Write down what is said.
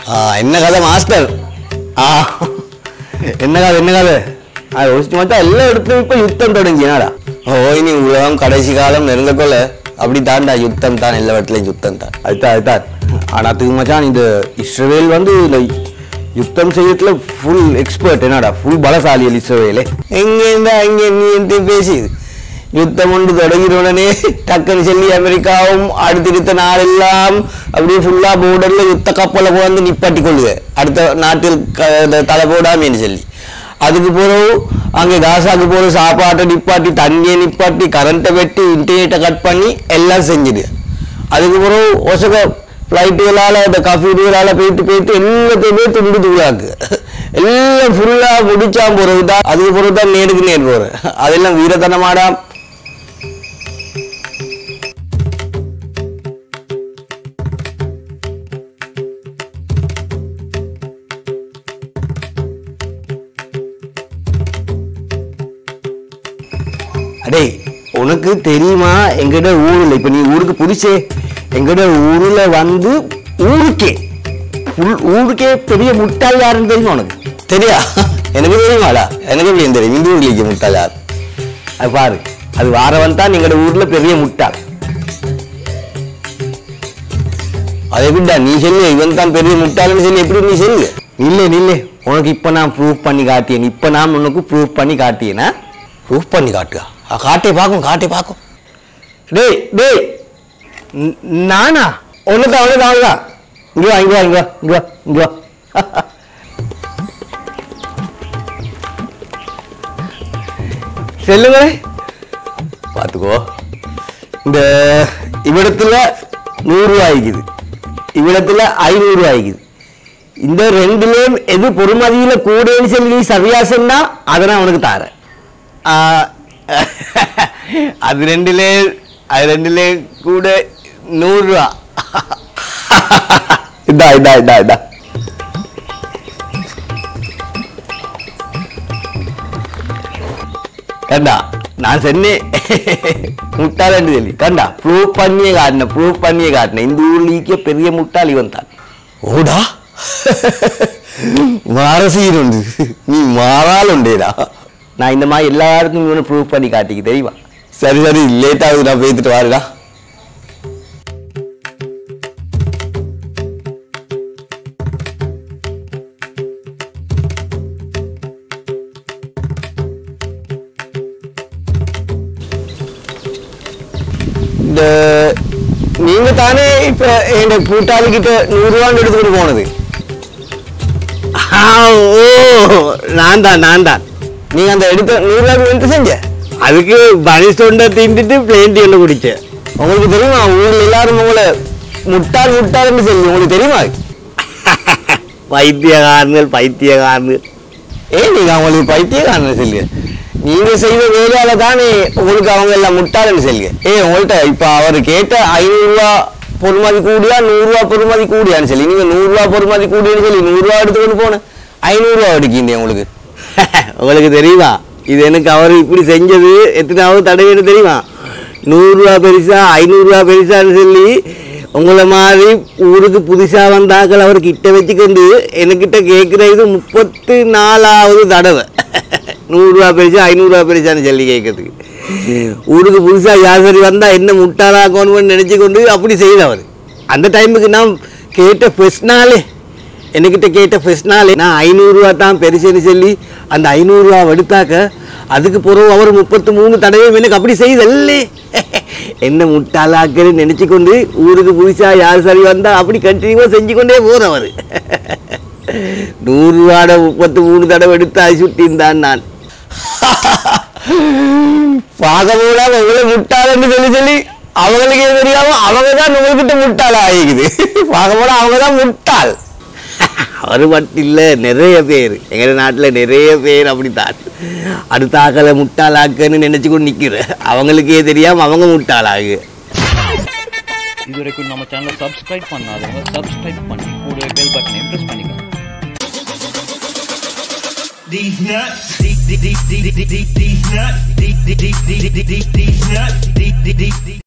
என்ன கதை மாஸ்டர்? என்ன கதை? யோசிச்சு பார்த்தா எல்லா இடத்துலயும் இப்ப யுத்தம் தொடங்கினாடா. இனி உலகம் கடைசி காலம் நெருங்கக்கொள்ள அப்படி தான்டா, யுத்தம் தான், எல்லா இடத்துலயும் யுத்தம் தான். அதுதான். ஆனா அதுக்கு மச்சான் இந்த இஸ்ரேல் வந்து இந்த யுத்தம் செய்யறதுல ஃபுல் எக்ஸ்பர்ட். என்னடா ஃபுல் பலசாலியல் இஸ்ரேலே. எங்கேருந்தா அங்கே நீ பேசி யுத்தம் ஒன்று தொடங்கிற உடனே டக்குன்னு சொல்லி அமெரிக்காவும் அடுத்த நாளெல்லாம் அப்படியே ஃபுல்லா போர்டர்ல யுத்த கப்பலை வந்து நிப்பாட்டி கொள்ளுது, அடுத்த நாட்டில் தலை போடாமன்னு சொல்லி. அதுக்கு பிறகு அங்கே காசாக்கு போகிற சாப்பாட்டை நிப்பாட்டி, தண்ணியை நிப்பாட்டி, கரண்ட்டை வெட்டி, இன்டர்நெட்டை கட் பண்ணி எல்லாம் செஞ்சுது. அதுக்கு பிறகு ஒசக ஃப்ளைட்டுகளால் இந்த கஃபீடுகளால் போயிட்டு எல்லாத்தையுமே துண்டு தூளாக்கு எல்லாம் ஃபுல்லாக முடிச்சா போகிறது தான். அதுக்கு பிறகு தான் நேருக்கு நேர் போகிறேன். அதெல்லாம் வீரத்தனமாடா. அடே உனக்கு தெரியுமா, எங்கிட்ட ஊரில் இப்போ நீ ஊருக்கு புதுசே, எங்கிட்ட ஊரில் வந்து ஊருக்கே பெரிய முட்டாள் யாருன்னு தெரியுமா உனக்கு? தெரியா? எனக்கு தெரியுமாடா. எனக்கு எப்படி தெரியும் இந்த ஊர்லேயே முட்டாள் யார்? அது பாரு, அது வாரவன் தான் எங்களோட ஊர்ல பெரிய முட்டாள். அதை விட்டா நீ சொல்லு இவன் தான் பெரிய முட்டாள்னு சொல்லி எப்படி நீ சொல்லு? இல்லை உனக்கு இப்ப நான் ப்ரூஃப் பண்ணி காட்டியேன். இப்ப நான் உனக்கு ப்ரூஃப் பண்ணி காட்டியேனா? ப்ரூஃப் பண்ணி காட்டுயா? காட்டே பார்க்கும். டேய் நானா? ஒண்ணுதான். இங்க வா. சொல்லுங்க. பார்த்துக்கோ, இந்த இவ்விடத்துல 100 ரூபாய்க்குது, இவ்விடத்துல 500 ரூபாய்க்குது. இந்த ரெண்டுலேயும் எது பொறுமதியில கூடன்னு சொல்லி சரியா சொன்னா அதை நான் உனக்கு தாரேன். அது ரெண்டுலே கூட 100 ரூபா. இதா கண்டா, நான் சொன்னேன் முட்டாளன்னு சொல்லி. கண்டா, ப்ரூவ் பண்ணியே காட்டினேன். இந்த ஊர்லீக்க பெரிய முட்டாள் இவன் தான். ஓடா மாரசீருண்டு, நீ மாறாளுண்டேடா. நான் இந்த மாதிரி எல்லா இடத்துக்கும் இவனை ப்ரூவ் பண்ணி காட்டிக்க தெரியுமா? சரி லேட் ஆகுது, நான் பேசிட்டு வாருடா. நீங்க தானே இப்ப எங்க கூட்டாளிகிட்ட 100 ரூபான்னு எடுத்துட்டு போனது? நான் தான். நீங்க அந்த எடுத்த 100 ரூபாய் எடுத்து செஞ்ச அதுக்கு பனிஸ்டொண்ட தின்னுட்டு பிளேண்டி ஒன்று குடிச்சேன். உங்களுக்கு தெரியுமா, ஊர்ல எல்லாரும் உங்களை முட்டாள்னு சொல்லி உங்களுக்கு தெரியுமா? பைத்தியக்காரர்கள். நீங்க அவங்களுக்கு பைத்தியக்காரன்னு சொல்லி நீங்க செய்த வேலையால தானே உங்களுக்கு அவங்க எல்லாம் முட்டாள்னு சொல்லுங்க. உங்கள்கிட்ட இப்ப அவர் கேட்ட 500 ரூபா பொறுமதி கூடியா 100 ரூபா பொறுமதி கூடியான்னு சொல்லி நீங்க 100 ரூபா பொறுமதி கூடியான்னு சொல்லி 100 ரூபா எடுத்துக்கொண்டு போன 500 ரூபா எடுக்கீங்க. உங்களுக்கு தெரியுமா, இது எனக்கு அவர் இப்படி செஞ்சது எத்தனாவது தடவைன்னு தெரியுமா? 100 ரூபா பெருசா 500 ரூபா பெருசான்னு சொல்லி உங்களை மாதிரி ஊருக்கு புதுசா வந்தாக்கள் அவர் கிட்ட வச்சுக்கொண்டு என்கிட்ட கேட்குற இது 34வது தடவை. 100 ரூபா பெருசா 500 ரூபா பெருசான்னு சொல்லி கேட்கறதுக்கு. ஊருக்கு புதுசா யார் சரி வந்தா என்ன முட்டாளாக்கணும்னு நினைச்சு கொண்டு அப்படி செய்தவர். அந்த டைமுக்கு நான் கேட்ட ஃபர்ஸ்ட் நாளே நான் 500 ரூபா தான் பெருசுன்னு சொல்லி அந்த 500 ரூபா எடுத்தாக்க அதுக்கு பிறகு அவர் 33 தடவையும் எனக்கு அப்படி செய்தல்லே. என்ன முட்டாளாக்குன்னு நினைச்சு கொண்டு ஊருக்கு புதுசா யார் சரி வந்தா அப்படி கண்டினியூவா செஞ்சு கொண்டே போறவர். 100 ரூபாட 33 தடவை எடுத்து சுட்டின்தான் நான். பாகமூலம் எவ்வளவு முட்டாளன்னு சொல்லி அவங்களுக்கே தெரியாம அவங்க தான் உங்ககிட்ட முட்டாள ஆகிக்குது. பாகமூலம் அவங்க தான் முட்டாள். அவர் மட்டும் இல்ல, நிறைய பேர் எங்க நாட்டுல நிறைய பேர் அப்படித்தான். அடுத்த ஆக்களை முட்டாளாக்குன்னு நினைச்சு கொண்டு நிக்கிற அவங்களுக்கே தெரியாம அவங்க முட்டாளாகு. இதுவரைக்கும் நம்ம சேனலை சப்ஸ்கிரைப் பண்ணாதவங்க சப்ஸ்கிரைப் பண்ணி கூட பெல் பட்டனை பிரஸ் பண்ணிக்கோங்க. These nuts